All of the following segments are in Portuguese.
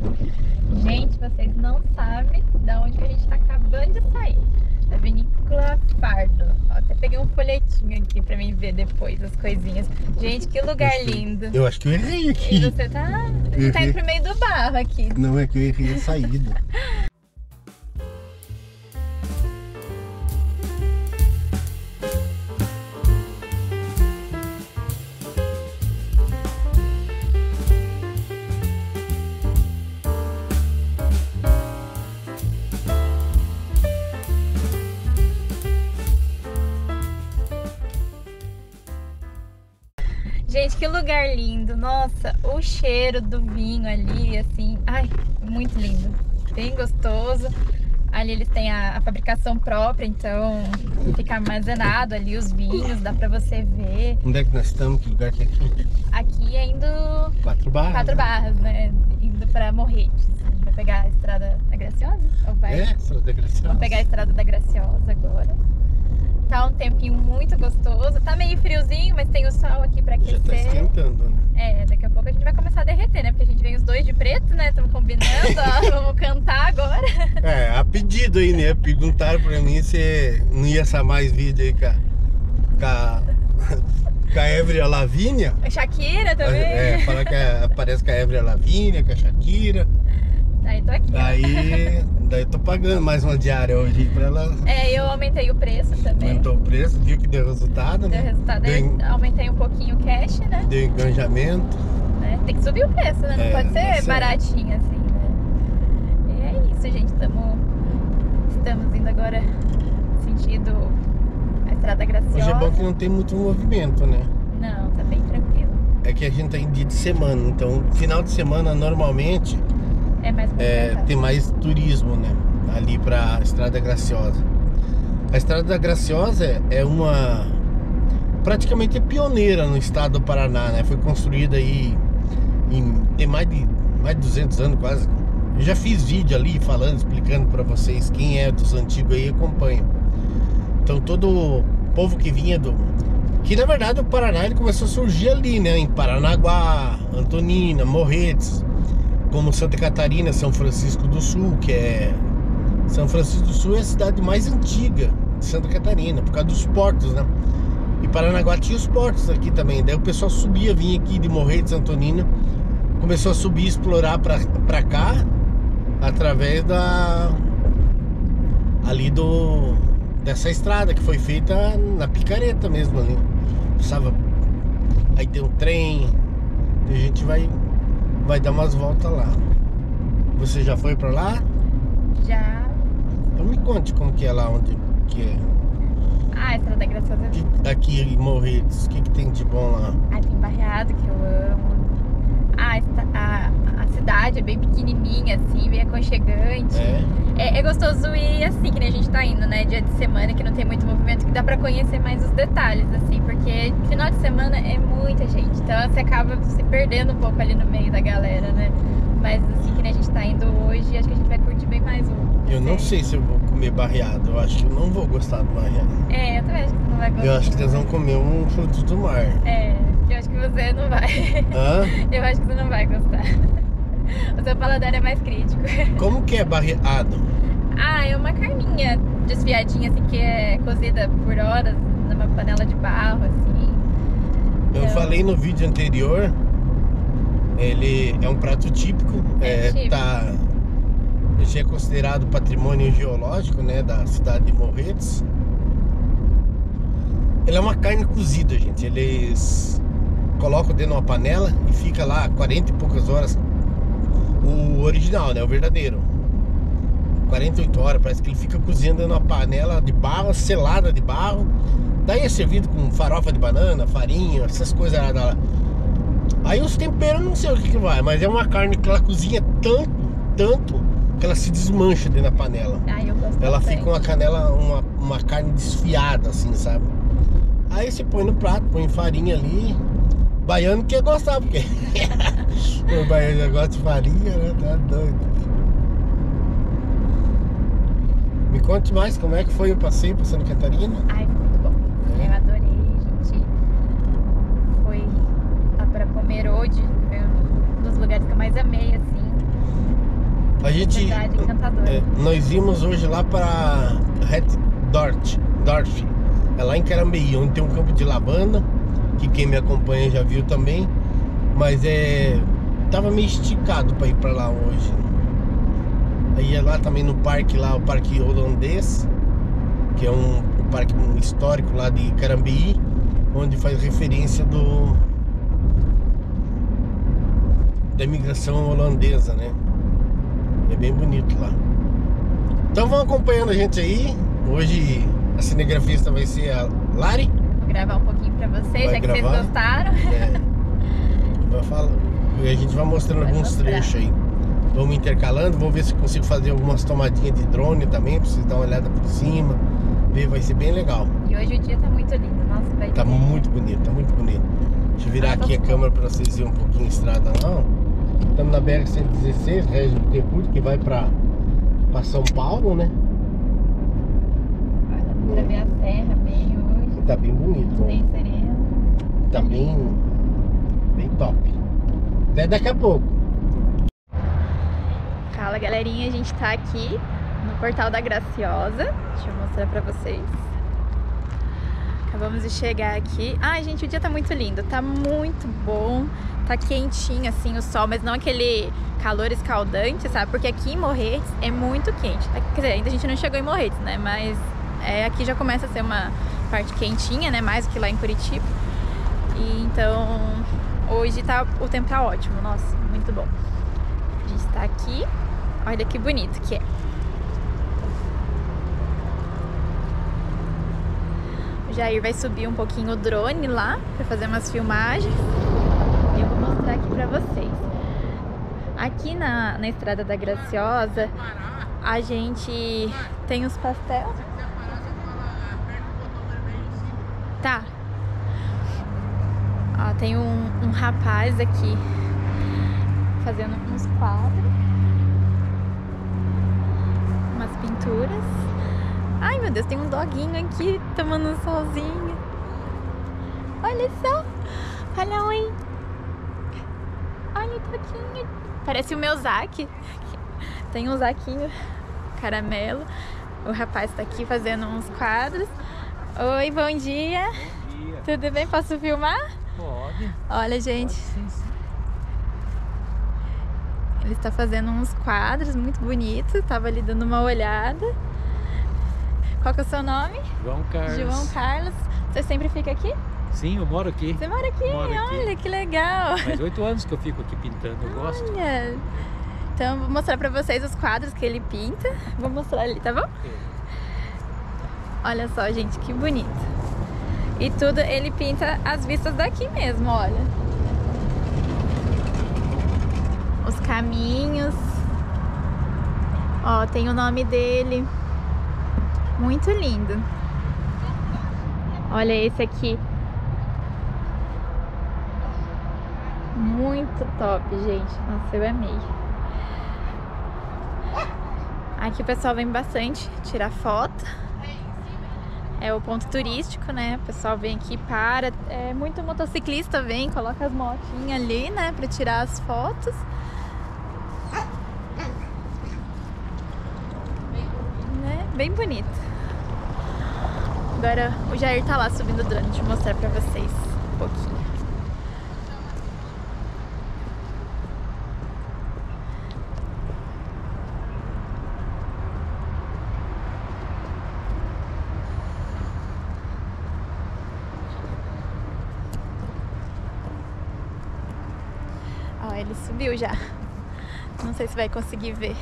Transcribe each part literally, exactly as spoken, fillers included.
Gente, vocês não sabem de onde que a gente tá acabando de sair. Da Vinícola Fardo. Ó, até peguei um folhetinho aqui pra mim ver depois as coisinhas. Gente, que lugar Eu lindo. Eu acho que eu errei aqui. E você tá, você tá indo pro meio do barro aqui. Não, é que eu errei a saída. Gente, que lugar lindo. Nossa, o cheiro do vinho ali, assim, ai, muito lindo. Bem gostoso. Ali eles têm a, a fabricação própria, então fica armazenado ali os vinhos, dá pra você ver. Onde é que nós estamos? Que lugar que é aqui? Aqui é indo Quatro Barras. Quatro Barras, né? Indo pra Morretes. Vai pegar a estrada da Graciosa? Ou vai? É, Estrada da Graciosa. Vamos pegar a estrada da Graciosa agora. Tá um tempinho muito gostoso. Tá meio friozinho, mas tem o sol aqui pra aquecer. Já tá esquentando, né? É, daqui a pouco a gente vai começar a derreter, né? Porque a gente vem os dois de preto, né? Estamos combinando, ó. Vamos cantar agora. É, a pedido aí, né? Perguntaram pra mim se não ia ser mais vídeo aí com a, com a, com a Évria Lavínia. A Shakira também. É, fala que a- aparece com a Évria Lavínia, com a Shakira. Aí tô aqui, ó. Daí, daí eu tô pagando mais uma diária hoje pra ela. É, eu aumentei o preço também. Aumentou o preço, viu que deu resultado, Deu né? resultado. Deu, Aí en- aumentei um pouquinho o cash, né? deu engajamento. Né? Tem que subir o preço, né? Não É, pode ser certo. baratinho assim, né? E é isso, gente. Tamo, estamos indo agora sentido a Estrada Graciosa. Hoje é bom que não tem muito movimento, né? Não, tá bem tranquilo. É que a gente tá em dia de semana, então final de semana normalmente É mais é, movimentado. tem mais turismo, né? Ali pra Estrada Graciosa. A Estrada da Graciosa é uma praticamente pioneira no estado do Paraná, né? Foi construída aí em, tem mais de, mais de duzentos anos quase. Eu já fiz vídeo ali falando, explicando pra vocês. Quem é dos antigos aí acompanha. Então todo o povo que vinha do... Que na verdade o Paraná ele começou a surgir ali, né? Em Paranaguá, Antonina, Morretes, como Santa Catarina, São Francisco do Sul, que é... São Francisco do Sul é a cidade mais antiga de Santa Catarina, por causa dos portos, né? E Paranaguá tinha os portos aqui também. Daí o pessoal subia, vinha aqui de Morretes, Antonina, começou a subir, explorar pra, pra cá, através da... ali do... dessa estrada que foi feita na picareta mesmo ali. Precisava... Aí tem um trem, e a gente vai, vai dar umas voltas lá. Você já foi pra lá? Já. Então me conte como que é lá onde que é. Ah, a Estrada Graciosa. Que- Aqui em Morretes, o que, que tem de bom lá? Ah, tem Barreado que eu amo. Ah, esta- a, a cidade é bem pequenininha, assim, bem aconchegante. É? É, é gostoso ir assim, que nem a gente tá indo, né? Dia de semana, que não tem muito movimento, que dá pra conhecer mais os detalhes, assim, porque final de semana é muita gente, então você acaba se perdendo um pouco ali no meio da galera, né? Mas assim, que nem a gente tá indo hoje, acho que a gente vai curtir bem mais o Eu não sei se eu vou comer barreado. Eu acho que eu não vou gostar do barreado. É, eu também acho que você não vai gostar. Eu acho que eles vão comer um fruto do mar. É, eu acho que você não vai. Hã? Eu acho que você não vai gostar. O seu paladar é mais crítico. Como que é barreado? Ah, é uma carninha desfiadinha, assim, que é cozida por horas numa panela de barro, assim. Eu Então, falei no vídeo anterior. Ele é um prato típico. É É, típico. tá, ele é considerado patrimônio geológico, né, da cidade de Morretes. Ele é uma carne cozida, gente. Eles colocam dentro de uma panela e fica lá quarenta e poucas horas. O original, né, o verdadeiro. quarenta e oito horas, parece que ele fica cozinhando dentro de uma panela de barro, selada de barro. Daí é servido com farofa de banana, farinha, essas coisas lá. Aí os temperos não sei o que que vai, mas é uma carne que ela cozinha tanto, tanto, que ela se desmancha dentro da panela. Ah, eu gosto Ela bastante. fica uma canela, uma, uma carne desfiada assim, sabe? Aí você põe no prato, põe farinha ali. Baiano que ia gostar, porque o baiano já gosta de farinha, né? Tá doido. Me conte mais como é que foi o passeio pra Santa Catarina. Ai, foi muito bom. É. Eu adorei, gente. Foi lá pra Pomerode, foi um dos lugares que eu mais amei, assim. A gente, Cidade encantadora. é, nós íamos hoje lá para Hetdorf, Dorf, é lá em Carambeí, onde tem um campo de lavanda, que quem me acompanha já viu também, mas é, tava meio esticado para ir para lá hoje. Aí é lá também no parque, lá o Parque Holandês, que é um, um parque histórico lá de Carambeí, onde faz referência do da imigração holandesa, né? É bem bonito lá. Então vão acompanhando a gente aí. Hoje a cinegrafista vai ser a Lari. Vou gravar um pouquinho pra vocês, Vai já que gravar? vocês gostaram. É, vai falar, e a gente vai mostrando Vai alguns mostrar. trechos aí. Vamos intercalando, vou ver se consigo fazer algumas tomadinhas de drone também, pra vocês darem uma olhada por cima. Ver, vai ser bem legal. E hoje o dia tá muito lindo, nossa, vai Tá ter- muito bonito, tá muito bonito. Deixa eu virar Ah, aqui a tá bom. câmera pra vocês verem um pouquinho a estrada lá. ó. Estamos na B R cento e dezesseis, Régio Bittencourt, que vai pra, pra São Paulo, né? Olha, dá pra ver a serra bem hoje, Tá bem bonito, bem né? sereno. Tá bem, bem top. Até daqui a pouco. Fala, galerinha, a gente tá aqui no Portal da Graciosa. Deixa eu mostrar pra vocês. Acabamos de chegar aqui. Ai, gente, o dia tá muito lindo, tá muito bom. Tá quentinho, assim, o sol, mas não aquele calor escaldante, sabe? Porque aqui em Morretes é muito quente. Quer dizer, ainda a gente não chegou em Morretes, né? Mas é, aqui já começa a ser uma parte quentinha, né? Mais do que lá em Curitiba. E então, hoje tá, o tempo tá ótimo, nossa, muito bom. A gente tá aqui, olha que bonito que é. O Jair vai subir um pouquinho o drone lá pra fazer umas filmagens. E eu vou mostrar aqui pra vocês. Aqui na, na Estrada da Graciosa, a gente tem os pastéis. Tá. Ó, tem um, um rapaz aqui fazendo uns quadros, umas pinturas. Ai, meu Deus, tem um doguinho aqui tomando um solzinho. Olha só. Olha, oi. Olha o doguinho. Parece o meu Zac. Tem um Zaquinho caramelo. O rapaz tá aqui fazendo uns quadros. Oi, bom dia. Bom dia. Tudo bem? Posso filmar? Pode. Olha, gente. Pode, sim, sim. Ele está fazendo uns quadros muito bonitos. Tava ali dando uma olhada. Qual que é o seu nome? João Carlos. João Carlos. Você sempre fica aqui? Sim, eu moro aqui. Você mora aqui? Moro aqui. Olha, que legal. Faz oito anos que eu fico aqui pintando, eu gosto. Olha. Então, vou mostrar pra vocês os quadros que ele pinta. Vou mostrar ali, tá bom? Olha só, gente, que bonito. E tudo ele pinta as vistas daqui mesmo, olha. Os caminhos. Ó, tem o nome dele. Muito lindo. Olha esse aqui. Muito top, gente. Nossa, eu amei. Aqui o pessoal vem bastante tirar foto. É o ponto turístico, né? O pessoal vem aqui, para. É, muito motociclista vem, coloca as motinhas ali, né? Pra tirar as fotos. Né? Bem bonito. Agora o Jair tá lá subindo o drone. Deixa eu mostrar pra vocês um pouquinho. Ó, ele subiu já. Não sei se vai conseguir ver.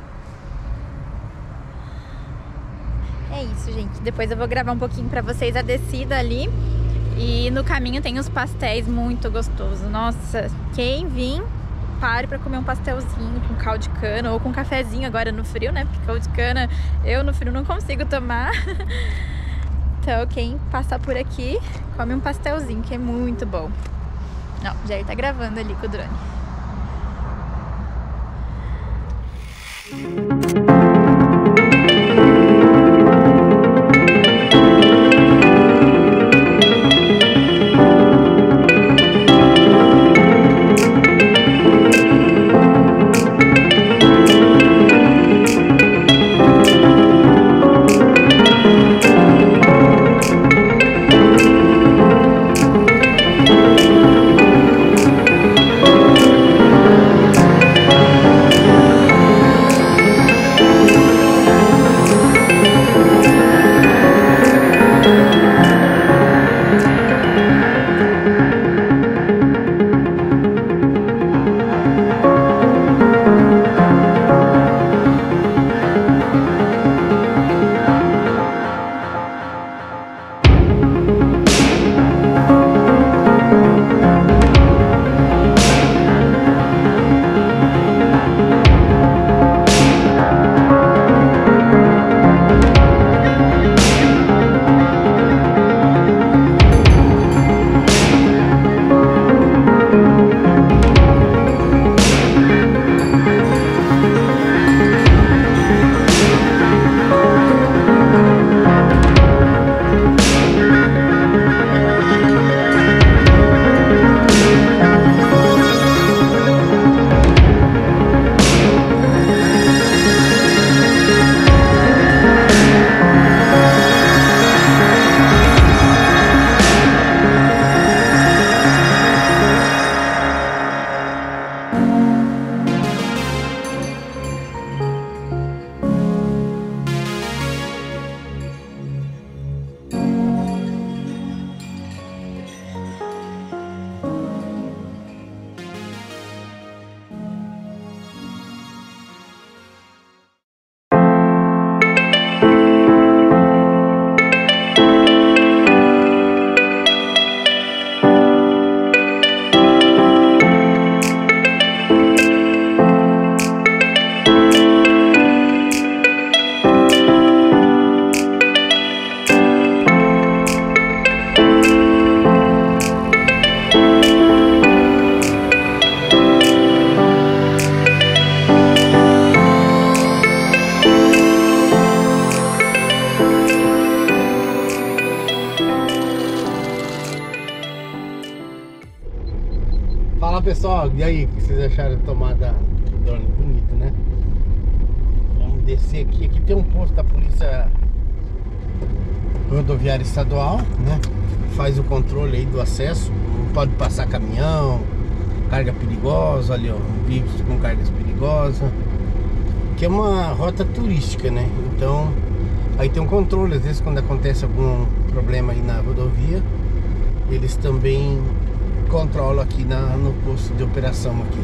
É isso, gente. Depois eu vou gravar um pouquinho pra vocês a descida ali. E no caminho tem os pastéis muito gostosos. Nossa, quem vir, pare pra comer um pastelzinho com caldo de cana ou com um cafezinho agora no frio, né? Porque caldo de cana eu no frio não consigo tomar. Então quem passar por aqui, come um pastelzinho, que é muito bom. Ó, o Jair tá gravando ali com o drone. pessoal, e aí, o que vocês acharam da tomada do drone? Bonito, né? Vamos descer aqui. Aqui tem um posto da polícia rodoviária estadual, né? Faz o controle aí do acesso. Não pode passar caminhão, carga perigosa, ali ó, veículos com cargas perigosas. Que é uma rota turística, né? Então, aí tem um controle, às vezes quando acontece algum problema aí na rodovia, eles também controlam aqui na, no posto de operação aqui.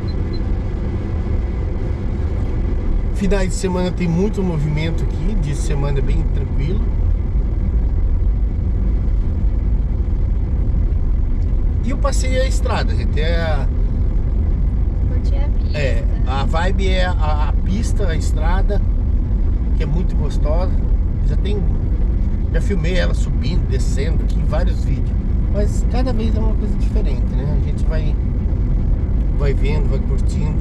Finais de semana tem muito movimento aqui, dia de semana é bem tranquilo. E o passeio é a estrada, gente, é a... Curtir a vista. É, a vibe é a, a pista, a estrada, que é muito gostosa. Já tem, já filmei ela subindo, descendo aqui, vários vídeos. Mas cada vez é uma coisa diferente, né? A gente vai, vai vendo, vai curtindo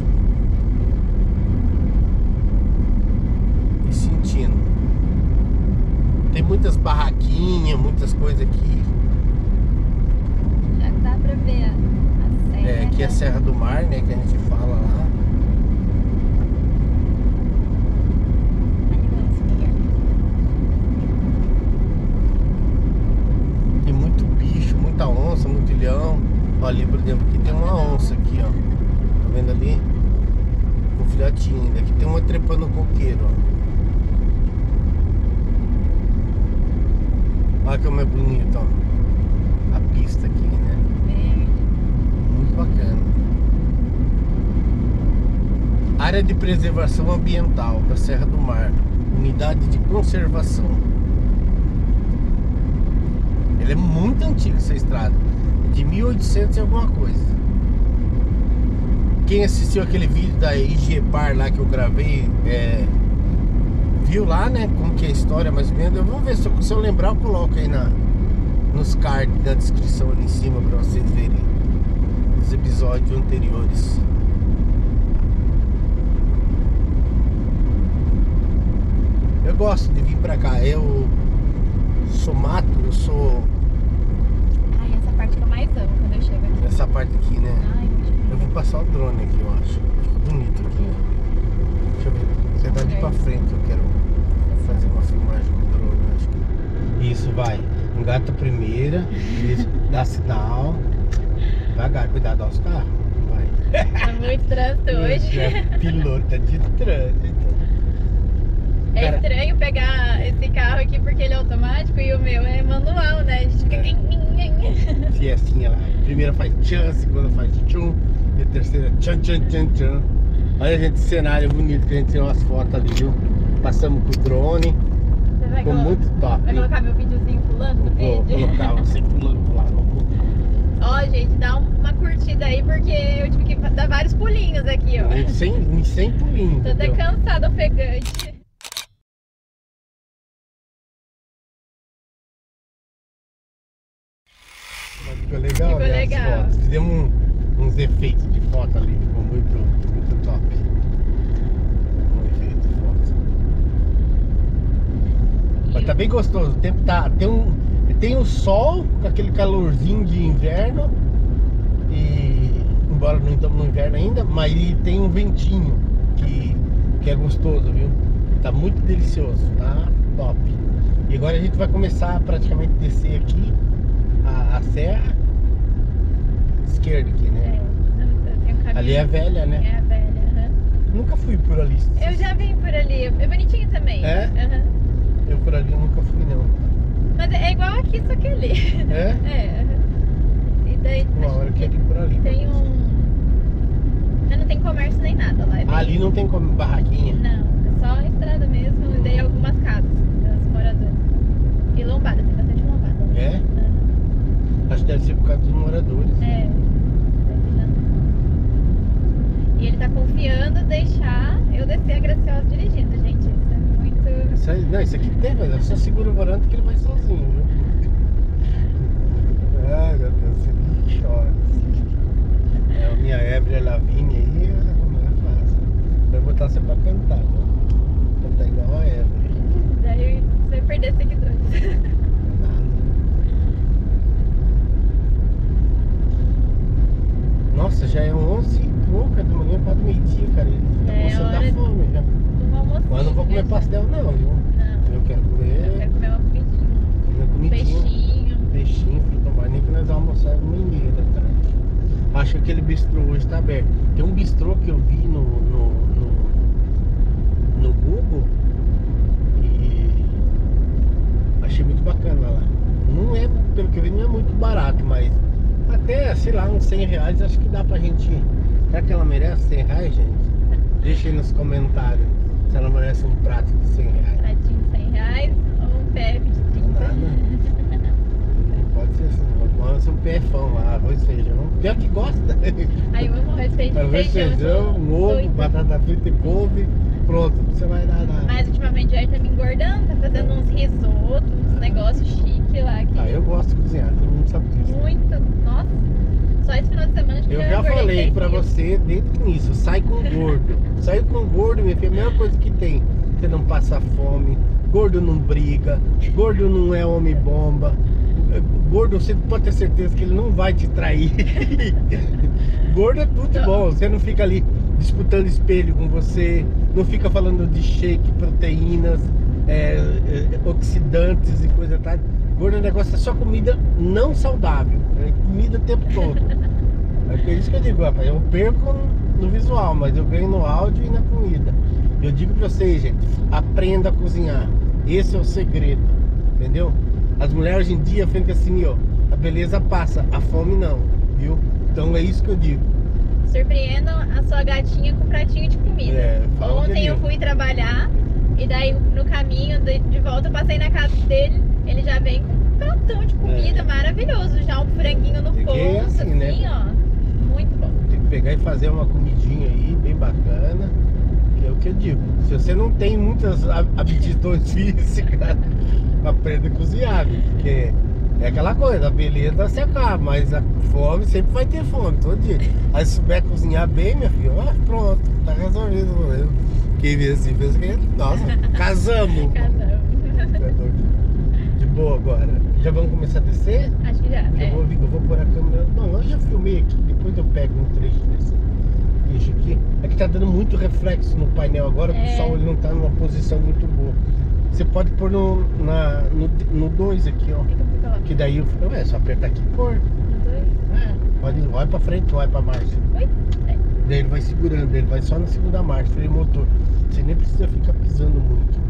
e sentindo. Tem muitas barraquinhas, muitas coisas aqui. Já dá pra ver a, a serra. É, aqui é a Serra do Mar, né? Que a gente fala lá. Aí vamos subir. Tem muito bicho, muita onça, muito leão. Olha ali, por exemplo, aqui tem uma onça aqui, ó. Tá vendo ali? Um filhotinho ainda. Aqui tem uma trepando no coqueiro, ó. Olha como é bonito, ó. A pista aqui, né? Verde. Muito bacana. Área de preservação ambiental da Serra do Mar. Unidade de conservação. Ela é muito antiga, essa estrada. É de mil e oitocentos e alguma coisa. Quem assistiu aquele vídeo da Igepar lá que eu gravei, é, viu lá, né? Como que é a história mais ou menos. Vamos ver se eu, se eu lembrar, eu coloco aí na, nos cards da descrição ali em cima pra vocês verem os episódios anteriores. Eu gosto de vir pra cá. Eu sou mato, eu sou... Ai, essa parte que eu mais amo quando eu chego aqui. Essa parte aqui, né? Ai, que Eu vou passar o drone aqui, eu acho. Fica bonito aqui. Deixa eu ver. Você tá de pra frente, eu quero fazer uma filmagem com o drone, acho que. Isso, vai. Engata a primeira. Isso, dá sinal. Devagar, cuidado aos carros. Vai. tá muito trânsito hoje. É pilota de trânsito. É Cara, estranho pegar esse carro aqui porque ele é automático e o meu é manual, né? A gente fica... É. Fiestinha lá. A primeira faz tchan, a segunda faz tchum. E a terceira tchan, tchan, tchan, tchan. Olha, gente, cenário bonito que a gente tirou umas fotos ali, viu? Passamos com o drone. Você vai Ficou colo- muito top. Vai hein? colocar meu videozinho pulando no Vou vídeo? colocar você pulando pro lado. Ó, gente, dá uma curtida aí porque eu tive que dar vários pulinhos aqui, ó. Em cem, em cem pulinhos. Tô até entendeu? cansada, ofegante. Mas ficou legal, Ficou né, as legal. fotos. Fizemos um- uns efeitos de foto ali, ficou muito, muito top. Um efeito de foto. Mas tá bem gostoso, o tempo tá. Tem um. Tem o sol, com aquele calorzinho de inverno. E embora não estamos no inverno ainda, mas tem um ventinho que, que é gostoso, viu? Tá muito delicioso, tá top. E agora a gente vai começar a praticamente descer aqui a, a serra esquerda aqui, né? É, eu tenho um caminho. Ali é a velha, né? É a velha, aham. Nunca fui por ali. Eu já vim por ali, é bonitinho também. É? Aham. Eu por ali nunca fui não. Mas é igual aqui, só que ali. É? É, aham. E daí Uma acho hora que é que aqui por ali. tem um... Mas não tem comércio nem nada lá. É bem- Ali não tem como barraquinha. Não, é só a estrada mesmo e daí algumas casas das moradoras. E lombada, tem bastante lombada. É? Aham. Acho que deve ser por causa dos moradores. É. E ele tá confiando deixar eu descer a Graciosa dirigindo, gente. Isso é muito... Isso aí, não, isso aqui tem, mas é só segura o volante que ele vai sozinho, viu? Ai, meu Deus, você chora. É a minha Ébria Lavigne aí, não é fácil. Vai botar você pra cantar, né? Cantar igual a Ébria. Daí você vai perder seguidores. Nossa, já comer pastel não, viu? Não. Eu quero comer, Eu quero comer uma comidinha. comer comidinha. Peixinho. Peixinho, fruta mais, nem que nós vamos almoçar uma e meia da tarde. Acho que aquele bistrô hoje tá aberto. Tem um bistrô que eu vi no, no, no, no Google e achei muito bacana lá. Não é, pelo que eu vi, não é muito barato, mas até, sei lá, uns cem reais acho que dá pra gente. Será que ela merece cem reais, gente? Deixa aí nos comentários se ela merece um prato de cem reais. Pratinho de cem reais ou um P F de trinta. Nada. Não pode ser assim. Vamos ser um P Fão lá, arroz e feijão. Pior que gosta. Aí eu amo arroz, feijão, Arroz, feijão, feijão, um ovo, doida. batata frita e couve. Pronto, você vai dar nada. Mas ultimamente já tá me engordando, tá fazendo uns risotos, uns negócios chiques lá. Que Ah, eu gosto de cozinhar, todo mundo sabe disso. muito, nossa. Só esse final de semana acho que Eu já engordei falei seis pra quilos. você desde o início, sai com gordo. Sai com gordo, minha filha, a melhor coisa que tem. Você não passa fome, gordo não briga, gordo não é homem bomba. Gordo, você pode ter certeza que ele não vai te trair. Gordo é tudo de bom, você não fica ali disputando espelho com você, não fica falando de shake, proteínas, é, é, oxidantes e coisa e tal. Gordo é um negócio, é só comida não saudável, é comida o tempo todo. É por isso que eu digo, rapaz, eu perco no visual, mas eu ganho no áudio e na comida. Eu digo pra vocês, gente, aprenda a cozinhar. Esse é o segredo, entendeu? As mulheres hoje em dia ficam assim, ó, a beleza passa, a fome não, viu? Então é isso que eu digo. Surpreendam a sua gatinha com um pratinho de comida. É, fala Ontem eu que fui trabalhar e daí no caminho de, de volta eu passei na casa dele, ele já vem com um pratão de comida É. maravilhoso, já um franguinho no Tem que ir ponto, assim, assim, né? ó, muito bom. Tem que pegar e fazer uma comidinha aí, bem bacana. Que é o que eu digo. Se você não tem muitas hab- aptidões físicas, aprenda a cozinhar, viu? Porque é aquela coisa, a beleza se acaba, mas a fome sempre vai ter fome, todo dia. Aí se souber cozinhar bem, minha filha, ó, pronto, tá resolvido o problema. Quem vê assim, pensa que, nossa, casamos. Casamos. É doido. De boa agora. Já vamos começar a descer? Acho que já. Eu É. vou, eu vou pôr a câmera. Não, eu já filmei aqui, depois eu pego um trecho desse trecho aqui. É que tá dando muito reflexo no painel agora, porque É. o sol ele não tá numa posição muito boa. Você pode pôr no na, no dois aqui, ó. Fica pra lá. Que daí eu. É só apertar aqui e pôr. Um, dois. É, pode ir, vai pra frente, vai pra marcha. Oi? É. Daí ele vai segurando, ele vai só na segunda marcha, freio motor. Você nem precisa ficar pisando muito.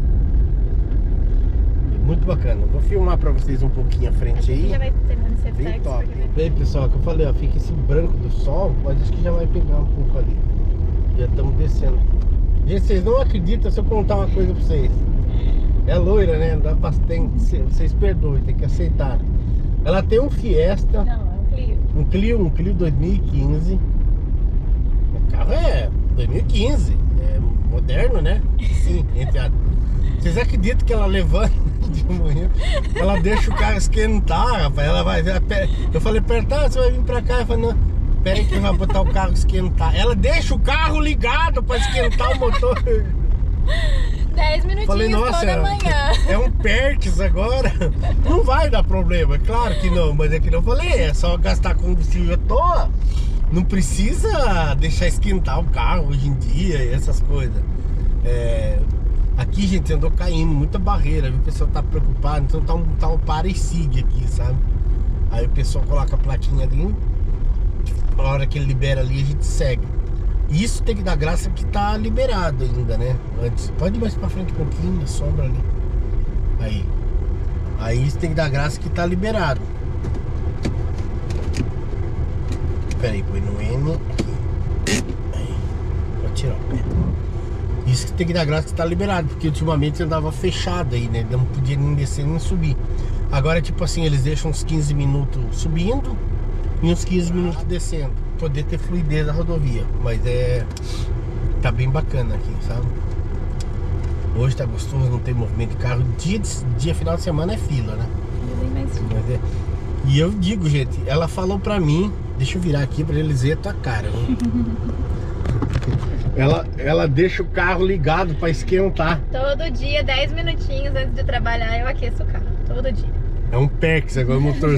Muito bacana. Vou filmar pra vocês um pouquinho à frente Acho que aí. já vai terminando esse Bem reflexo. top. porque vai- Bem, pessoal, que eu falei, ó, fica esse branco do sol, mas acho que já vai pegar um pouco ali. Já estamos descendo. Gente, vocês não acreditam se eu contar uma coisa pra vocês. É loira, né? Dá bastante. Vocês perdoem, tem que aceitar. Ela tem um Fiesta, Não, é um Clio. um Clio, um Clio dois mil e quinze. O carro é dois mil e quinze, é moderno, né? Sim, entre a... Vocês acreditam que ela levanta de manhã, ela deixa o carro esquentar, rapaz, ela vai... Eu falei, apertar, você vai vir pra cá? Eu falei, não, pera aí que vai botar o carro esquentar. Ela deixa o carro ligado pra esquentar o motor. dez minutinhos Falei, nossa, toda manhã. é um Perks agora. Não vai dar problema, é claro que não, mas é que não falei, é só gastar combustível à toa. Não precisa deixar esquentar o carro hoje em dia e essas coisas. É, aqui, gente, andou caindo muita barreira, viu? O pessoal tá preocupado, então tá um, tá um para e siga aqui, sabe? Aí o pessoal coloca a plaquinha ali, a hora que ele libera ali a gente segue. E isso tem que dar graça que tá liberado ainda, né? Antes, pode ir mais pra frente um pouquinho, na sombra ali. Aí. Aí isso tem que dar graça que tá liberado. Pera aí, põe no N aqui. Aí. Vou tirar o pé. Isso que tem que dar graça que tá liberado, porque ultimamente andava fechado aí, né? Não podia nem descer nem subir. Agora, tipo assim, eles deixam uns quinze minutos subindo e uns quinze minutos descendo. Poder ter fluidez na rodovia. Mas é... Tá bem bacana aqui, sabe? Hoje tá gostoso, não tem movimento de carro. Dia, dia final de semana é fila, né? Mas é... E eu digo, gente, ela falou pra mim... Deixa eu virar aqui pra eles verem a tua cara, né? ela, ela deixa o carro ligado pra esquentar. Todo dia, dez minutinhos antes de trabalhar, eu aqueço o carro. Todo dia. É um Perks agora o motor.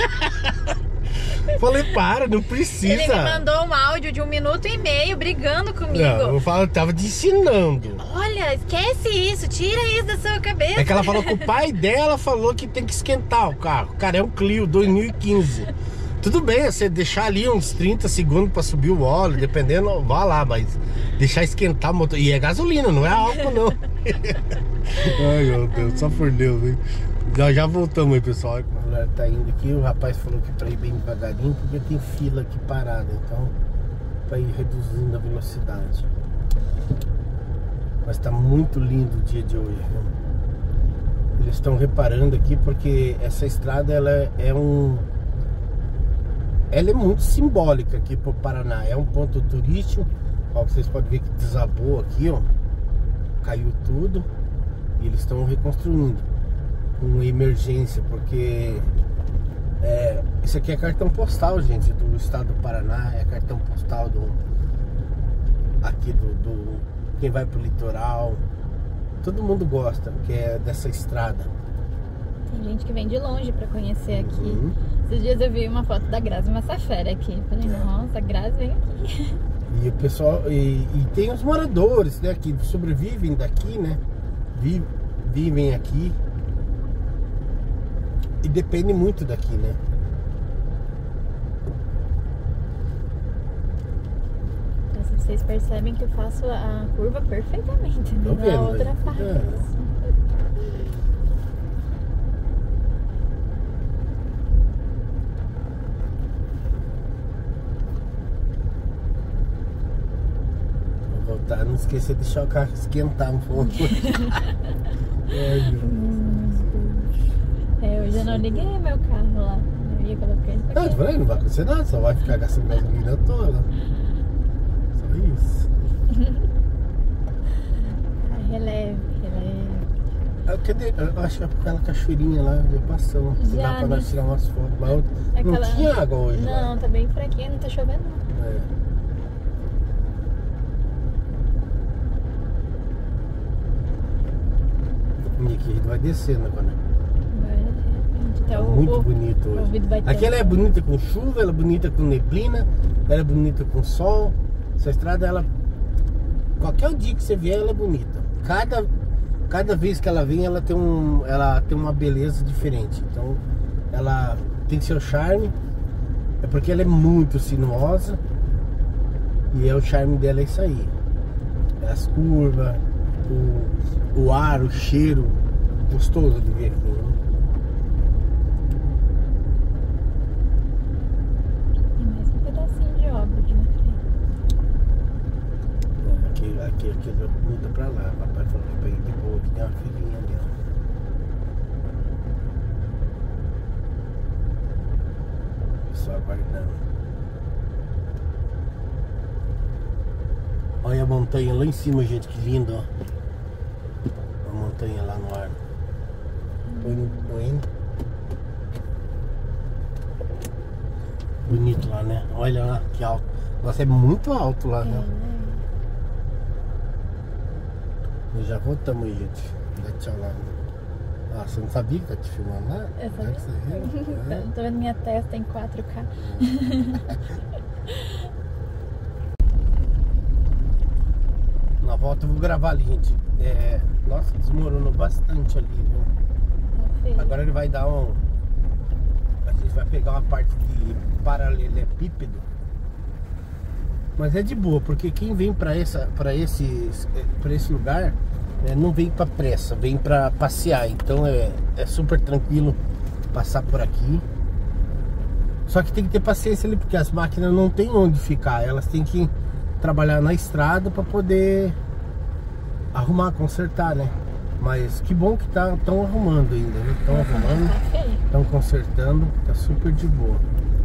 Falei, para, não precisa. Ele me mandou um áudio de um minuto e meio brigando comigo. Não, eu falo, eu tava te ensinando. Olha, Olha, esquece isso, tira isso da sua cabeça. É que ela falou que o pai dela falou que tem que esquentar o carro. Cara, é um Clio dois mil e quinze. Tudo bem, você deixar ali uns trinta segundos pra subir o óleo, dependendo, vá lá, mas deixar esquentar o motor. E é gasolina, não é álcool, não. Ai, meu Deus, só por Deus, hein? Já, já voltamos aí, pessoal. A mulher tá indo aqui, o rapaz falou que pra ir bem devagarinho, porque tem fila aqui parada, então pra ir reduzindo a velocidade. Mas tá muito lindo o dia de hoje, viu? Eles estão reparando aqui porque essa estrada, ela é, é um... Ela é muito simbólica aqui pro Paraná. É um ponto turístico. Ó, vocês podem ver que desabou aqui, ó. Caiu tudo. E eles estão reconstruindo com emergência, porque é, isso aqui é cartão postal, gente, do estado do Paraná. É cartão postal do aqui do, do quem vai pro litoral. Todo mundo gosta, que é dessa estrada. Tem gente que vem de longe pra conhecer aqui. Uhum. Esses dias eu vi uma foto da Grazi Massafera aqui. Falei, nossa, a Grazi vem aqui. E o pessoal, e, e tem os moradores, né, que sobrevivem daqui, né? Vi, vivem aqui. E depende muito daqui, né? Então, vocês percebem que eu faço a curva perfeitamente, né? Tô vendo, Na outra aí. parte. É. Voltar, não esquecer de deixar o carro esquentar um pouco. Ai, meu Deus. É, hoje eu não liguei meu carro lá. Eu ia colocar ele pra Não, eu falei, não vai acontecer nada, só vai ficar gastando gasolina toda. Só isso. Ai, releve, releve. Ah, cadê? Eu acho que é aquela cachoeirinha lá, já passou. Que Já, dá pra né? nós tirar umas fotos. Mas eu- Aquela- não tinha água hoje. Não, lá. tá bem fraquinho, não tá chovendo não. É. E aqui a gente vai descendo agora. Vai, Tá então, muito o, bonito o hoje. vídeo vai ter. Aqui ela é bonita com chuva, ela é bonita com neblina, ela é bonita com sol. Essa estrada, ela... Qualquer dia que você vier, ela é bonita. Cada, cada vez que ela vem, ela tem, um, ela tem uma beleza diferente. Então, ela tem seu charme. É porque ela é muito sinuosa. E é o charme dela é isso aí. É as curvas, o, o ar, o cheiro. Gostoso de ver aqui, né? Tem mais um pedacinho de obra aqui na frente. É, Aqui, aqui, aqui muda pra lá. O papai falou que pra ir de boa, que tem uma filhinha ali, ó. Só aguardando. Olha a montanha lá em cima, gente, que lindo, ó. A montanha lá no ar. Põe, põe. Bonito lá, né? Olha lá, que alto. Nossa, é muito alto lá, né? Nós já voltamos aí, gente. Dá tchau lá. Ah, você não sabia que tá te filmando lá? Eu Como é que você viu? É. Tô vendo minha testa em quatro K. Na volta eu vou gravar ali, gente. É, nossa, desmoronou bastante ali, viu? Tá feio. Agora ele vai dar um... A gente vai pegar uma parte de paralelepípedo. Mas é de boa, porque quem vem pra, essa, pra, esse, pra esse lugar, né, não vem pra pressa, vem pra passear. Então é, é super tranquilo passar por aqui. Só que tem que ter paciência ali, porque as máquinas não tem onde ficar. Elas têm que trabalhar na estrada pra poder arrumar, consertar, né? Mas que bom que tá, estão arrumando ainda, né? Estão arrumando, Tá feio. estão consertando, tá super de boa.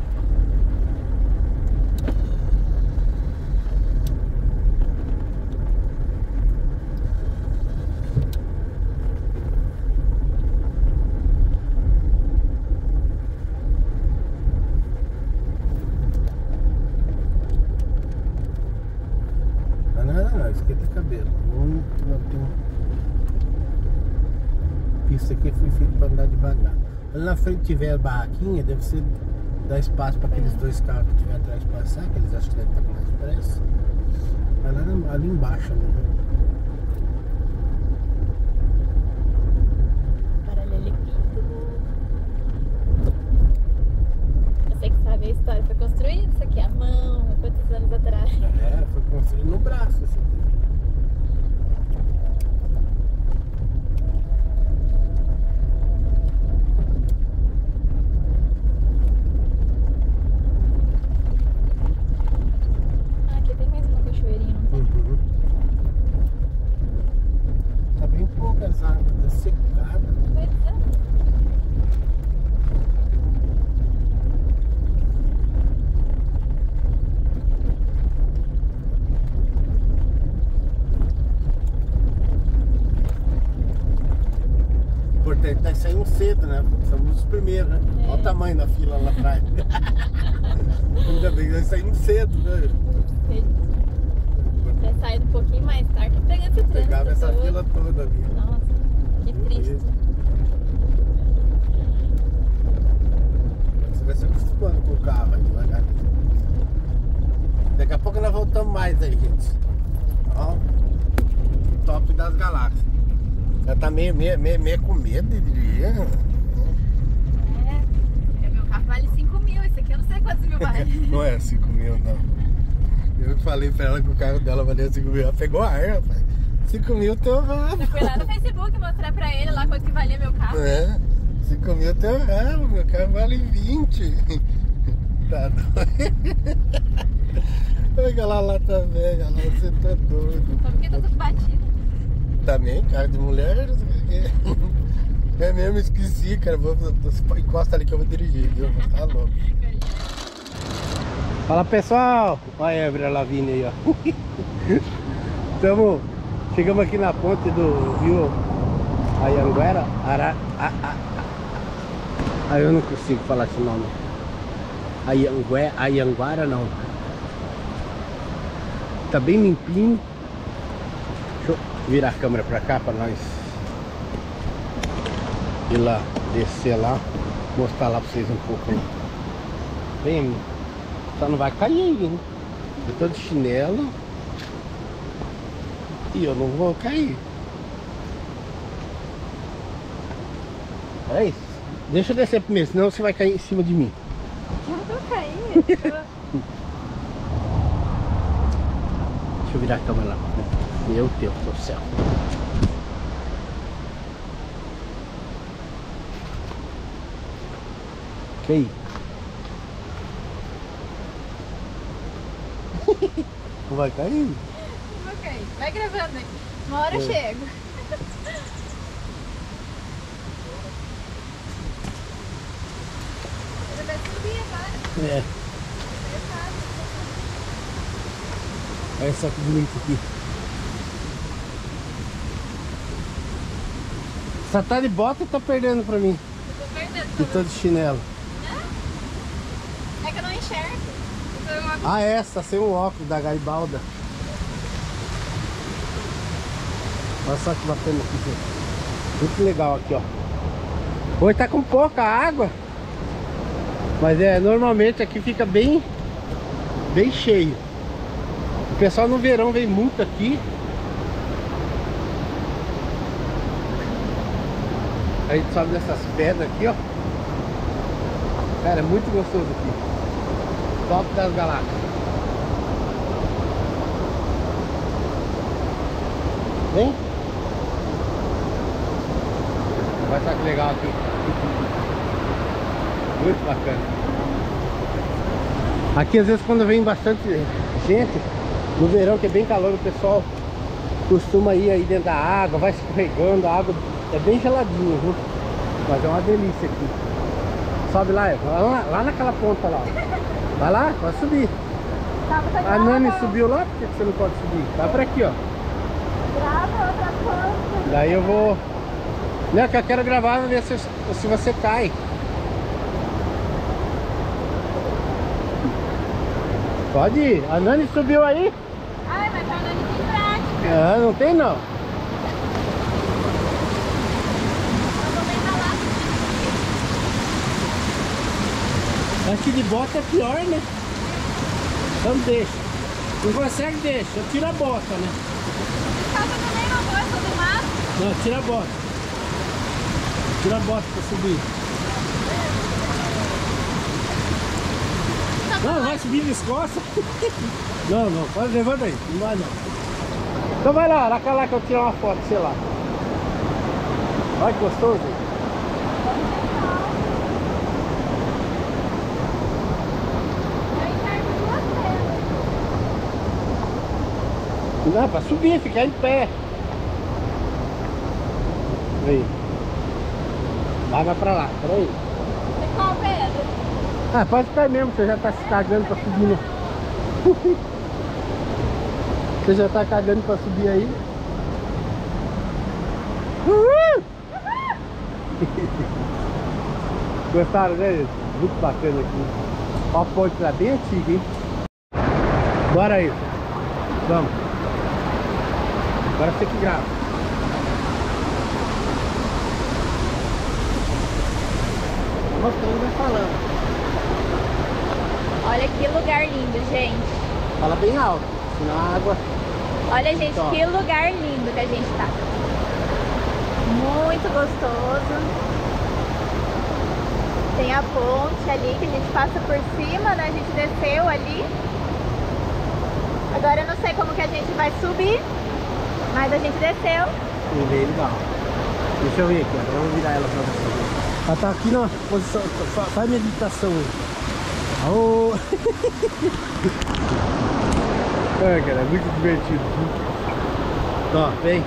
Não, não, não, esquenta o cabelo. Não, não tem... Isso aqui foi feito para andar devagar. Ali na frente tiver a barraquinha, deve ser dar espaço para aqueles dois carros que estiver atrás passar, que eles acham que devem estar com mais pressa. Vai lá ali embaixo ali, né? frio no braço, assim. Ah, aqui tem mais uma cachoeirinha, não tem? Uhum. Tá bem poucas águas, tá secada. Pois é. Importante, nós saímos cedo, né? Somos os primeiros, né? É. Olha o tamanho da fila lá atrás. Ainda bem que nós saímos cedo, né? Vai sair um pouquinho mais tarde, pegando esse trânsito Pegava essa todo. fila toda ali. Nossa, que triste. Você vai se acostumando com o carro aí devagarzinho. Daqui a pouco nós voltamos mais aí, gente. Ó, top das galáxias. Já tá meio, meio, meio, meio com medo de dirigir. É, é, meu carro vale cinco mil, esse aqui eu não sei quantos mil vale. Não é cinco mil, não. Eu falei pra ela que o carro dela valia cinco mil. Ela pegou ar, rapaz. cinco mil teu rabo. Eu fui lá no Facebook mostrar pra ele lá quanto que valia meu carro. É, cinco mil teu rabo. Meu carro vale vinte. Tá doido. Olha lá, lá também. Lá, você tá doido. Só porque tá tudo batido. Também, carro de mulher. É mesmo, esqueci, cara. Vou, encosta ali que eu vou dirigir, viu? Tá louco. Fala, pessoal. Olha a Evelyn Lavigne aí, ó. Tamo, chegamos aqui na ponte do rio Ayanguera. Ara, a, a, a. Aí eu não consigo falar esse nome. Ayanguera, Ayanguara não. Tá bem limpinho. Deixa eu virar a câmera pra cá pra nós ir lá, descer lá, mostrar lá pra vocês um pouco aí. Bem, só não vai cair aí, hein? Eu tô de chinelo e eu não vou cair. É isso. Deixa eu descer primeiro, senão você vai cair em cima de mim. Eu não tô caindo. Deixa eu virar a câmera lá. Meu Deus do céu. Que aí? Não vai cair? Não vou cair. Vai gravando aí. Uma hora eu É. chego. Ele vai subir agora. É. Olha só que bonito aqui. Só tá de bota e tá perdendo pra mim. Eu tô perdendo. E tô de chinelo. É que eu não enxergo. Eu tô uma- Ah, essa, sem o óculos da Garibalda. Olha só que bacana aqui, gente. Muito legal aqui, ó. Hoje tá com pouca água. Mas é, normalmente aqui fica bem, bem cheio. O pessoal no verão vem muito aqui. A gente sobe nessas pedras aqui, ó. Cara, é muito gostoso aqui. Top das galáxias. Vem. Olha só que legal aqui. Muito bacana. Aqui às vezes quando vem bastante gente, no verão que é bem calor, o pessoal costuma ir aí dentro da água, vai escorregando, a água é bem geladinha, viu? Mas é uma delícia aqui. Sobe lá, Eva. lá, lá naquela ponta lá. Vai lá, vai subir. Tá, você A grava, Nani subiu lá, por que você não pode subir? Vai por aqui, ó. grava outra coisa. Daí eu vou... Não, que eu quero gravar, ver se, se você cai. Pode ir. A Nani subiu aí? Ai, mas a Nani tem prática. Ah, não tem não. Eu vou bem ralar. Acho que de bota é pior, né? Então deixa. Não consegue, deixa. Eu tiro a bota, né? Calça também não gosta do mato. Não, tira a bota. Tira a bota pra subir. Não, vai subir nas costas. Não, não, pode levanta aí, não vai não. Então vai lá, lá lá que eu tiro uma foto, sei lá. Olha que gostoso. Não, pra subir, ficar em pé. Aí. Vai, vai pra lá, peraí. Tem qual pedra? Ah, pode ficar mesmo, você já tá se cagando pra subir, né? Você já tá cagando pra subir aí? Uhul! Gostaram, né? Muito bacana aqui. Ó, a ponte lá bem antiga, hein? Bora aí. Vamos. Agora você que grava. Mostrando, vai falando. Olha que lugar lindo, gente. Fala bem alto, senão a água... Olha, gente, Top. que lugar lindo que a gente tá. Muito gostoso. Tem a ponte ali que a gente passa por cima, né? A gente desceu ali. Agora eu não sei como que a gente vai subir, mas a gente desceu. E bem legal. Deixa eu ver aqui, ó. Vamos virar ela pra você. Ela tá aqui na posição, fa- faz meditação. Aô! É, cara, é muito divertido. Ó, vem.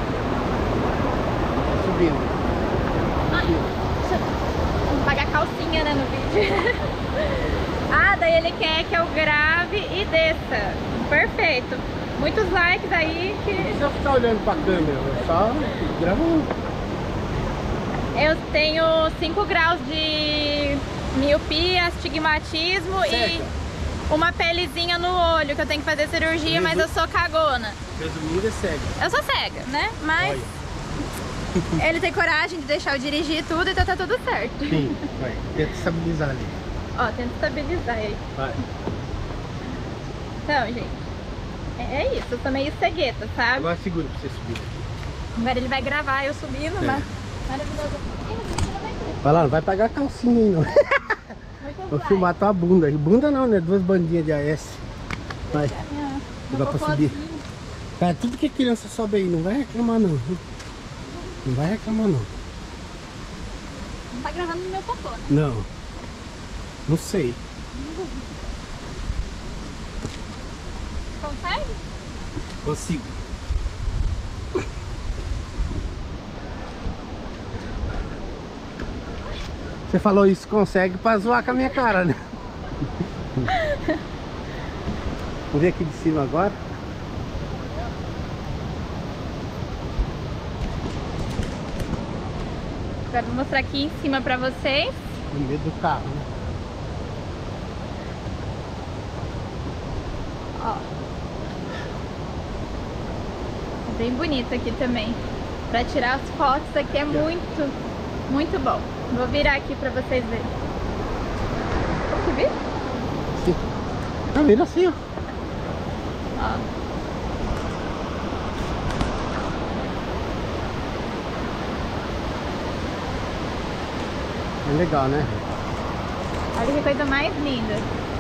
Tá subindo. Ah, deixa eu- Vamos pagar calcinha, né, no vídeo. Ah, daí ele quer que eu grave e desça. Perfeito. Muitos likes aí Não que... precisa ficar olhando pra câmera, é só grava um. Eu tenho cinco graus de miopia, astigmatismo Cega. e uma pelezinha no olho que eu tenho que fazer cirurgia, mas eu sou cagona. Resumindo, é cego. Eu sou cega, né? Mas Olha. ele tem coragem de deixar eu dirigir tudo, então tá tudo certo. Sim, vai. Tenta estabilizar ali. Ó, tenta estabilizar aí. Vai. Então, gente, é, é isso. Eu sou meio cegueta, sabe? Agora segura pra você subir. Agora ele vai gravar eu subindo, É. mas maravilhoso. Ih, mas não vai ter. Vai lá, não vai pagar calcinha aí não. Muito Vou like. filmar tua bunda. Bunda não, né? Duas bandinhas de A S. Vai. Ah, Dá pra subir. cocôzinho. Cara, tudo que criança sobe aí, não vai reclamar não. Não vai reclamar não. Não tá gravando no meu cocô, né? Não. Não sei. Consegue? Consigo. Você falou isso, consegue pra zoar com a minha cara, né? Vamos ver aqui de cima agora. Agora vou mostrar aqui em cima pra vocês. No meio do carro, né? Ó. É bem bonito aqui também. Pra tirar as fotos aqui é muito, muito bom. Vou virar aqui pra vocês verem. Vamos subir? Sim. Tá vendo assim, ó. Ó. É legal, né? Olha que coisa mais linda.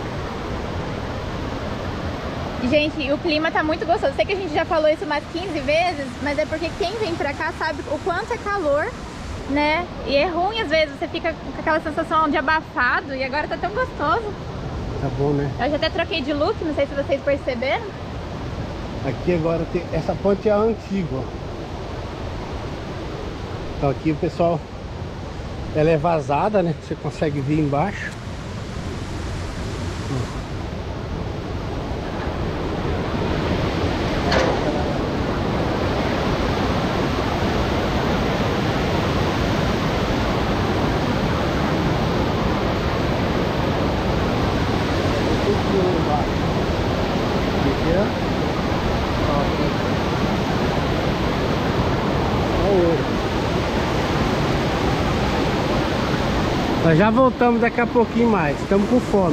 E, gente, o clima tá muito gostoso. Sei que a gente já falou isso umas quinze vezes, mas é porque quem vem pra cá sabe o quanto é calor, né? E é ruim às vezes, você fica com aquela sensação de abafado e agora tá tão gostoso. Tá bom, né? Eu já até troquei de look, não sei se vocês perceberam. Aqui agora tem... Essa ponte é a antiga, ó. Então aqui o pessoal... Ela é vazada, né? Você consegue ver embaixo. Nós já voltamos daqui a pouquinho mais, estamos com fome.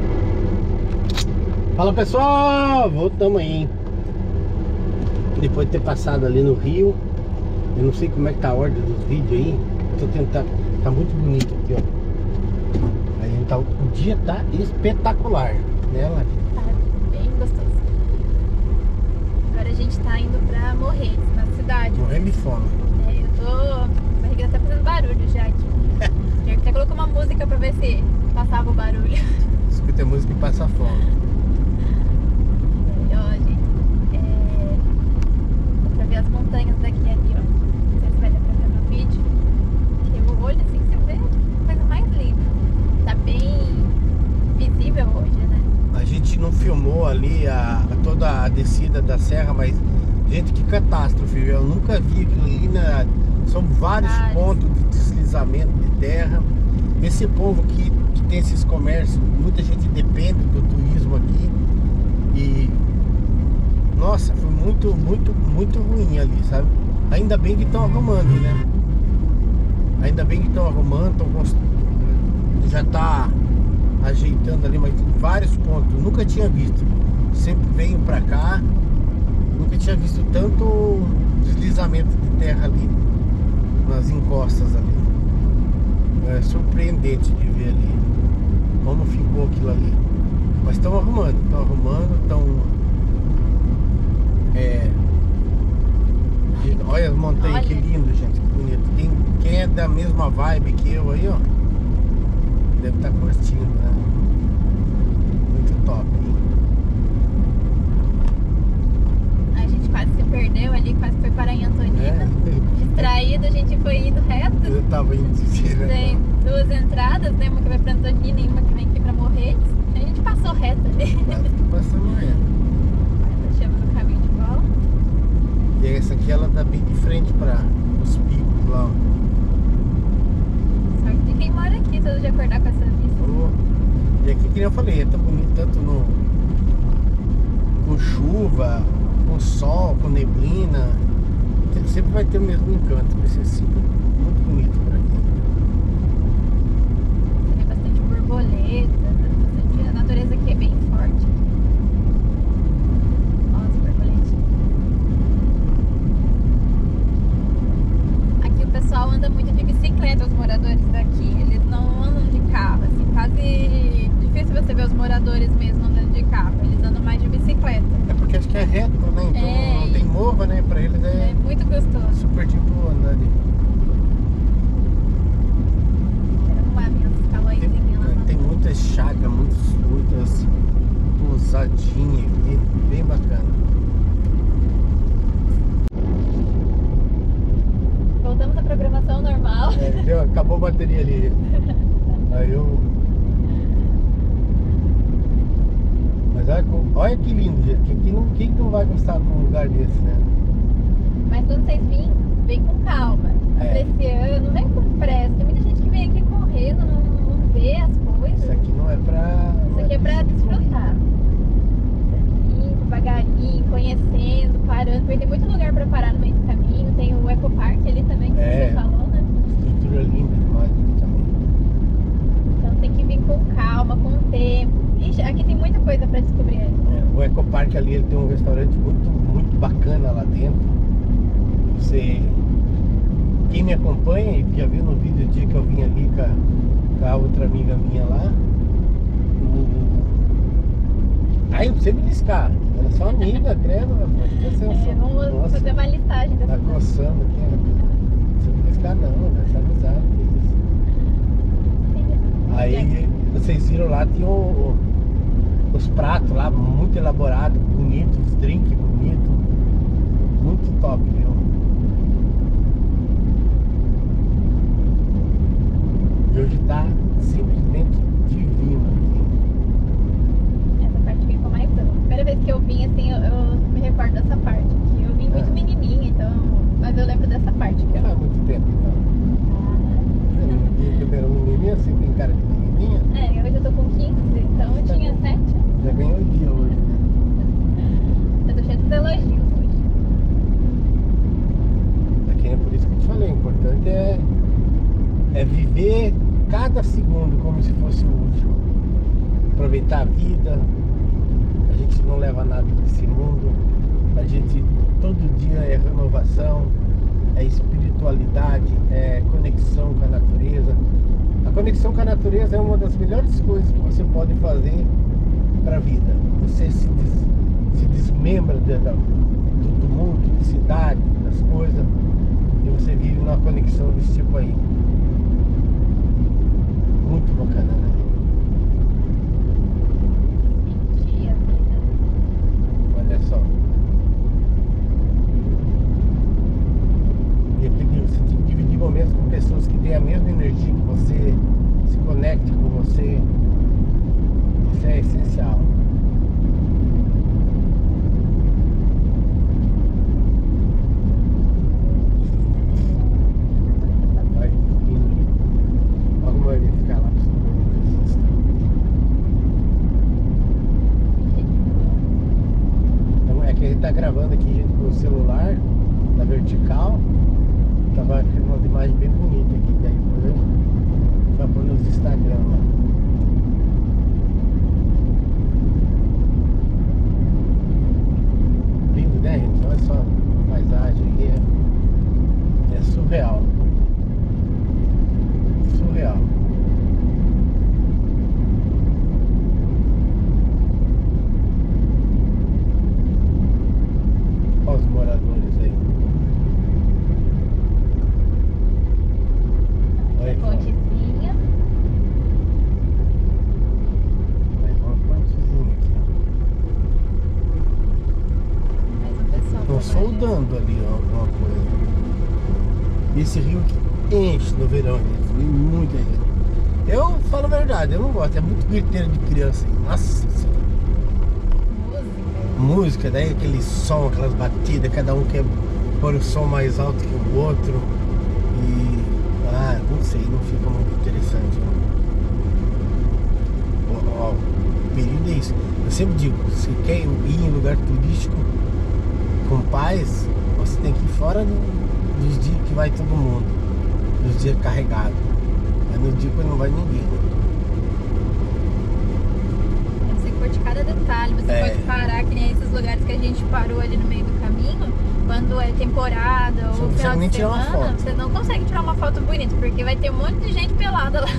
Fala pessoal, voltamos aí, hein? Depois de ter passado ali no rio. Eu não sei como é que tá a ordem dos vídeos aí. Tô tentando, tá muito bonito aqui, ó. Aí, então, o dia tá espetacular, né, Lari? Tá bem gostoso. Agora a gente tá indo pra Morretes, na cidade. Morrendo de fome. É, eu tô... A barriga tá fazendo barulho já aqui. Eu até colocou uma música pra ver se passava o barulho. Escuta a música e passa fome. E, ó, gente, é... dá pra ver as montanhas daqui ali, ó. Não sei se vai dar pra ver no vídeo. Porque o olho, assim, você vê a coisa mais linda. Tá bem visível hoje, né? A gente não filmou ali a, a toda a descida da serra, mas, gente, que catástrofe, viu? Eu nunca vi aquilo ali, né? São vários, vários pontos de deslizamento de terra. Esse povo que, que tem esses comércios, muita gente depende do turismo aqui. E, nossa, foi muito, muito, muito ruim ali, sabe? Ainda bem que estão arrumando, né? Ainda bem que estão arrumando, estão construindo. Já tá ajeitando ali, mas tem vários pontos. Nunca tinha visto. Sempre venho pra cá, nunca tinha visto tanto deslizamento de terra ali, nas encostas ali. É surpreendente de ver ali como ficou aquilo ali. Mas estão arrumando, estão arrumando, estão. É. Olha as montanhas, olha que lindo, gente, que bonito. Quem, quem é da mesma vibe que eu aí, ó, deve estar curtindo, né? Muito top. A gente quase se perdeu ali, quase foi para em Antonina. É. Distraído, a gente foi indo reto. Eu tava indo direto. Tem duas entradas, né? Uma que vai pra Antonina e uma que vem aqui pra Morretes. A gente passou reto ali. Passando reto. Deixamos no caminho de volta. E essa aqui, ela tá bem de frente para os picos lá. Sorte de quem mora aqui, todo dia acordar com essa vista. Oh. E aqui, que eu falei, é tão bonito, tanto no com chuva, com sol, com neblina. Sempre vai ter o mesmo encanto, vai ser assim, muito bonito por aqui. Tem bastante borboleta, bastante... a natureza aqui é bem forte. Olha as borboletinhas. Aqui o pessoal anda muito de bicicleta, os moradores daqui. Eles não andam de carro, assim, quase difícil você ver os moradores mesmo andando de carro. Eles andam mais de bicicleta. É porque acho que é reto, né? Então é, não tem morro, né? Pra eles é, é muito gostoso. Super de boa andar ali. Quero arrumar minhas calóizinhas lá. Tem, tem muitas chagas, muitas, muitas pousadinhas aqui, bem bacana. Voltamos à programação normal. É, deu, acabou a bateria ali. Aí eu. Mas olha, olha que lindo, gente. Quem, quem, não, quem não vai gostar de um lugar desse, né? Mas quando vocês virem, vem com calma, É. apreciando, não vem com pressa. Tem muita gente que vem aqui correndo, não, não vê as coisas. Isso aqui não é pra. Isso aqui é pra desfrutar. Ir devagarinho, conhecendo, parando. Porque tem muito lugar pra parar no meio do caminho. Tem o Ecopark ali também, que É. você falou, né? Estrutura linda demais aqui também. Então tem que vir com calma, com tempo. Ixi, aqui tem muita coisa pra descobrir. É, o Ecopark ali, ele tem um restaurante muito, muito bacana lá dentro. Você, quem me acompanha e já viu no vídeo o dia que eu vim ali com a, com a outra amiga minha lá, o... aí eu sempre beliscar, era só amiga, credo, você É, vamos nossa, fazer uma listagem tá dessas coisas. coçando aqui, né? Você beliscar não, né? Essa amizade, que isso. Aí vocês viram lá, tinha o, o, os pratos lá, muito elaborados, bonitos, os drinks bonitos, muito top, viu? E hoje tá simplesmente divino aqui. Essa parte que ficou mais ampla. Primeira vez que eu vim, assim, eu, eu me recordo dessa parte aqui. Eu vim muito É. menininha, então... Mas eu lembro dessa parte aqui, ó. Faz muito tempo, então. Eu era menininha, assim, tem cara de menininha. É, hoje eu tô com quinze, então eu tinha sete. Já ganhou o dia hoje, né? Eu tô cheia dos elogios hoje. Aqui é por isso que eu te falei, o importante é, é viver cada segundo como se fosse o último. Aproveitar a vida. A gente não leva nada desse mundo. A gente todo dia é renovação, é espiritualidade, é conexão com a natureza. A conexão com a natureza é uma das melhores coisas que você pode fazer para a vida. Você se, des, se desmembra da, mundo, de cidade, das coisas. E você vive numa conexão desse tipo aí. Muito bacana, né? Sentir a vida. Olha só. E eu pedi, você tem que dividir momentos com pessoas que têm a mesma energia que você, se conecte com você. Isso é essencial. Vai indo. Alguma vai ficar lá. Então é que a gente tá gravando aqui, gente, com o celular na vertical. Tava ficando uma imagem bem bonita aqui, daí depois vai pôr nos Instagram lá. Lindo, né, gente? Olha só a paisagem aqui, é, é surreal. Surreal. Olha os moradores aí. Olha aqui, ó. Pontezinha. Mais uma pontezinha aqui, ó. Mais um pessoal. Estão soldando ali, ó, alguma coisa. E esse rio que enche no verão, gente. Vem muita gente. Eu falo a verdade, eu não gosto. É muito griteiro de criança aí. Nossa Senhora. Música. Música, daí aquele som, aquelas batidas, cada um quer pôr o som mais alto que o outro. E... ah, não sei, não fica muito interessante, não. Ó, ó, o período é isso. Eu sempre digo, se quer ir em lugar turístico com paz, você tem que ir fora dos dias que vai todo mundo, nos dias carregados. Mas no dia que não vai ninguém. Você curte cada detalhe, você É. pode parar, que nem esses lugares que a gente parou ali no meio do caminho, quando é temporada Você não ou consegue final nem de tirar uma semana, foto. você não consegue tirar uma foto bonita, porque vai ter um monte de gente pelada lá.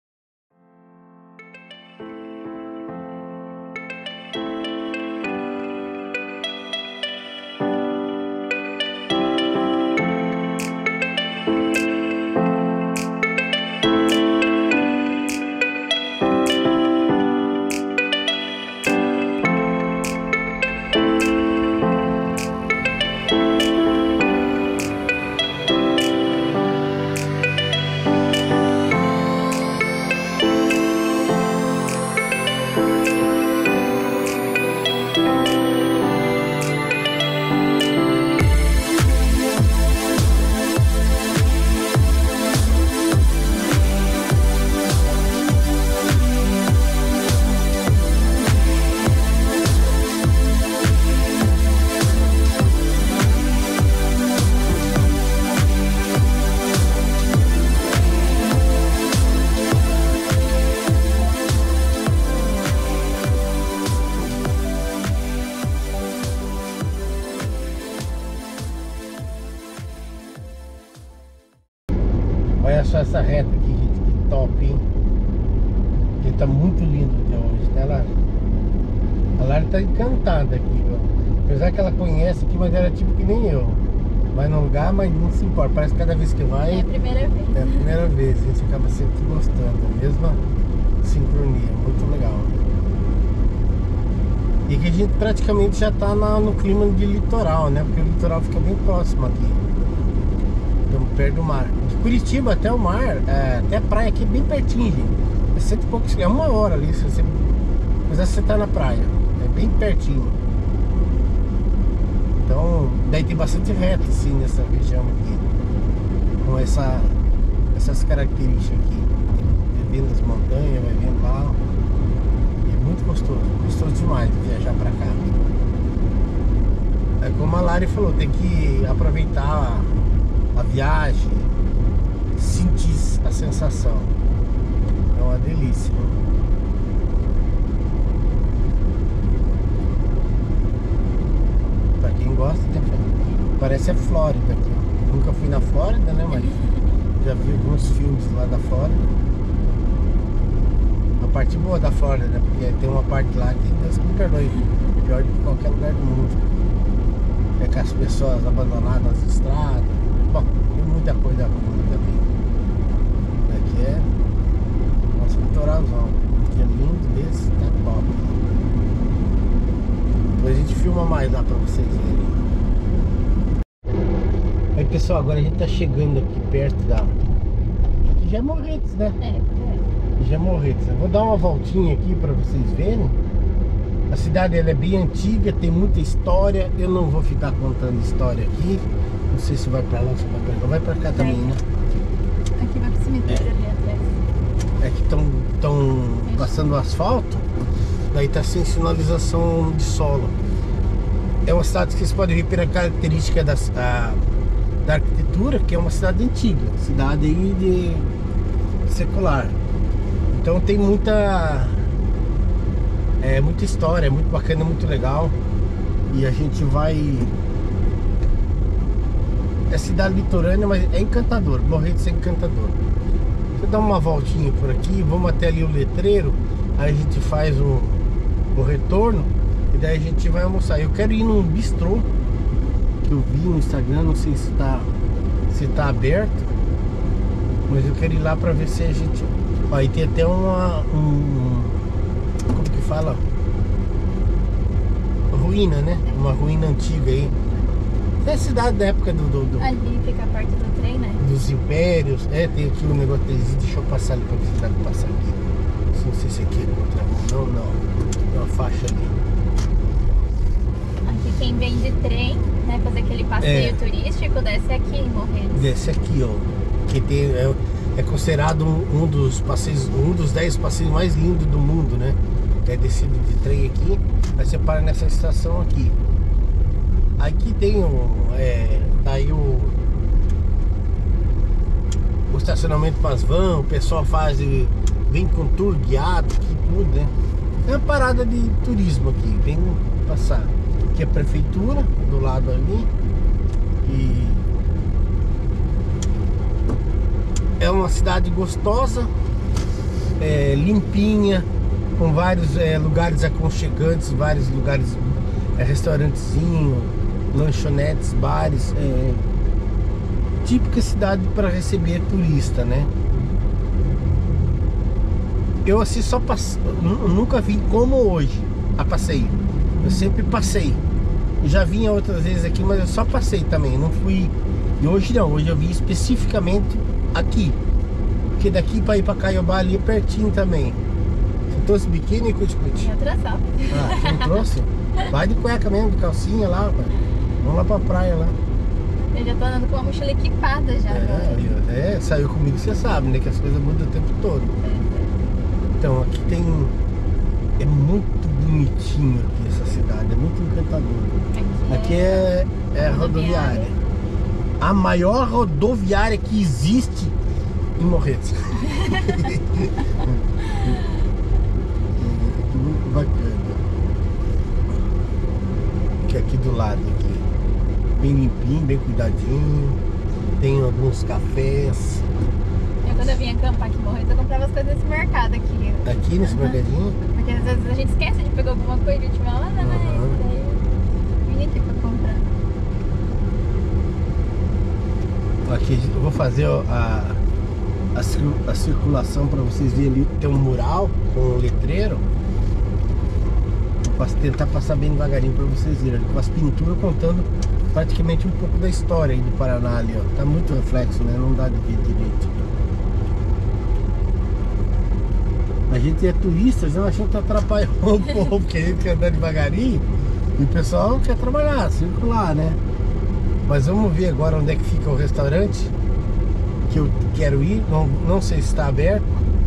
Olha só essa reta aqui, gente, que top, hein? Que tá muito lindo até hoje, né, Lara? A Lara tá encantada aqui, ó. Apesar que ela conhece aqui, mas ela é tipo que nem eu. Vai no lugar, mas não se importa. Parece que cada vez que vai, É a primeira vez. é a primeira vez. A gente acaba sempre gostando. A mesma sincronia, muito legal. E que a gente praticamente já tá na, no clima de litoral, né? Porque o litoral fica bem próximo aqui. Estamos perto do mar. De Curitiba até o mar, é, até a praia aqui, bem pertinho, gente. É cento e poucos, é uma hora ali, se você, mas você tá na praia. É bem pertinho. Então, daí tem bastante reto, assim, nessa região aqui. Com essa, essas características aqui. Vai vendo as montanhas, vai vendo lá. É muito gostoso. Gostoso demais de viajar pra cá. É como a Lari falou, tem que aproveitar a viagem, sentir a sensação. É uma delícia. Pra quem gosta, tem... parece a Flórida aqui. Nunca fui na Flórida, né, Maria? Já vi alguns filmes lá da Flórida. A parte boa da Flórida, né? Porque tem uma parte lá que Deus me perdoe, pior do que qualquer lugar do mundo. É com as pessoas abandonadas nas estradas. Bom, tem muita coisa ruim também. Aqui é nosso litoralzão. Que é lindo desse, tá top. Depois a gente filma mais lá pra vocês verem. Aí pessoal, agora a gente tá chegando aqui perto da... Aqui já é Morretes, né? É, é. Já é Morretes. Eu vou dar uma voltinha aqui pra vocês verem. A cidade ela é bem antiga, tem muita história. Eu não vou ficar contando história aqui. Não sei se vai pra lá ou se vai pra cá. Vai pra cá também, né? Aqui vai pro cemitério É. ali atrás. É que estão passando o asfalto. Daí tá sem sinalização de solo. É uma cidade que vocês podem ver pela característica da, a, da arquitetura, que é uma cidade antiga. Cidade aí de secular. Então tem muita... É muita história, é muito bacana, muito legal. E a gente vai... É cidade litorânea, mas é encantador. Morretes é encantador. Vou dar uma voltinha por aqui, vamos até ali o letreiro. Aí a gente faz o, o retorno. E daí a gente vai almoçar. Eu quero ir num bistrô que eu vi no Instagram, não sei se tá, se tá aberto. Mas eu quero ir lá pra ver se a gente... Ó, aí tem até uma... Um, como que fala? Ruína, né? Uma ruína antiga aí. É a cidade da época do, do, do Ali fica perto do trem, né? dos impérios. É, tem aqui um negócio deles. Deixa eu passar ali pra ver se dá pra passar aqui. Não sei se aqui é contramão. Não, não. Tem uma faixa ali. Aqui quem vem de trem, né? Fazer aquele passeio É. turístico, desce aqui em Morretes. Desse aqui, ó. Que tem, é, é considerado um, um dos passeios, um dos dez passeios mais lindos do mundo, né? É descido de trem aqui, aí você para nessa estação aqui. Aqui tem o. É, tá aí o. O estacionamento para as vans, o pessoal faz. e Vem com tour guiado aqui, tudo, né? É uma parada de turismo aqui, vem passar. Aqui é a prefeitura, do lado ali. E. É uma cidade gostosa, é, limpinha, com vários é, lugares aconchegantes, vários lugares, é, restaurantezinho, lanchonetes, bares, é, típica cidade para receber turista, né? Eu assim só passei, nunca vim como hoje a passeio. Eu sempre passei. Já vinha outras vezes aqui, mas eu só passei também, não fui. E hoje não, hoje eu vim especificamente aqui, porque daqui para ir para Caiobá ali é pertinho também. Você trouxe biquíni, Cuti-Cuti? Eu trouxe, ó. Ah, você não trouxe? Vai de cueca mesmo, de calcinha lá, pai. Vamos lá pra praia lá. Eu já tô andando com a mochila equipada já agora. É, é, saiu comigo, você sabe, né? Que as coisas mudam o tempo todo. Então, aqui tem... É muito bonitinho aqui essa cidade, é muito encantador. Aqui é, é rodoviária. A maior rodoviária que existe em Morretes. Muito bacana. Que aqui do lado aqui, bem limpinho, bem cuidadinho. Tem alguns cafés. Eu quando eu vinha acampar aqui em Morretes, eu comprava as coisas nesse mercado aqui. Aqui nesse Uhum. mercadinho. Porque às vezes a gente esquece de pegar alguma coisa de última hora, né? Uhum. Daí vim aqui pra comprar. Aqui eu vou fazer a, a, cir- a circulação para vocês verem ali. Tem um mural com um letreiro. Vou tentar passar bem devagarinho para vocês verem. Com as pinturas contando praticamente um pouco da história aí do Paraná ali, ó. Tá muito reflexo, né? Não dá de ver direito. A gente é turista, então a gente atrapalhou um pouco, porque a gente quer andar devagarinho e o pessoal quer trabalhar, circular, né? Mas vamos ver agora onde é que fica o restaurante que eu quero ir, não, não sei se está aberto.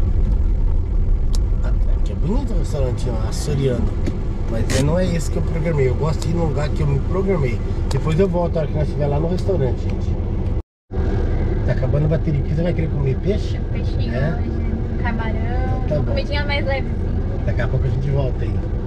Ah, aqui é bonito o restaurante, ó, açoriano. Mas não é esse que eu programei, eu gosto de ir num lugar que eu me programei. Depois eu volto a hora que nós estiver lá no restaurante, gente. Tá acabando a bateria aqui, você vai querer comer peixe? Peixinho É? hoje, camarão, Tá uma bom. comidinha mais levezinha. Daqui a pouco a gente volta aí.